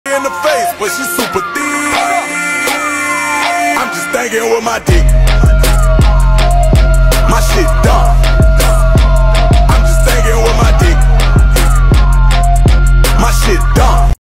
in the face, but she super thick. I'm just thinking with my dick.